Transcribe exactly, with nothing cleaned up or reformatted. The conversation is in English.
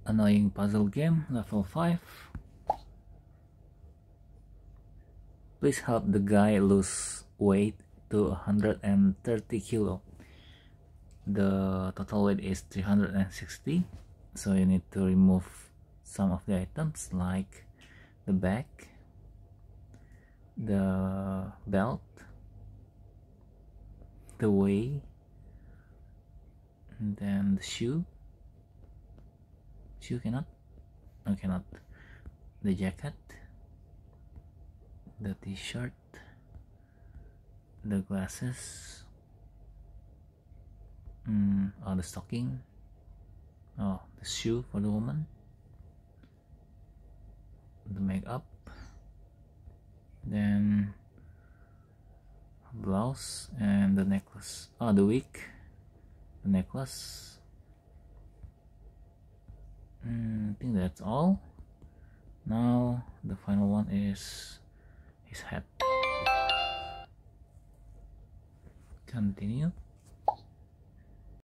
Annoying puzzle game, level five. Please help the guy lose weight to one hundred thirty kilo. The total weight is three hundred sixty, so you need to remove some of the items like the bag, the belt, the weigh, and then the shoe. Shoe cannot? No, cannot. The jacket, the t-shirt, the glasses, mm, oh, the stocking, oh, the shoe for the woman, the makeup, then blouse and the necklace, oh, the wig, the necklace. mm, I think that's all. Now the final one is his hat. Continue.